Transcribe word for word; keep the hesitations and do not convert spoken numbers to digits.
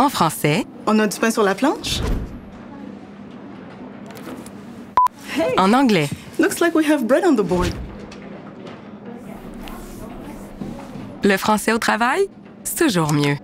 En français, On a du pain sur la planche? Hey, en anglais. looks like we have bread on the board. Le français au travail, c'est toujours mieux.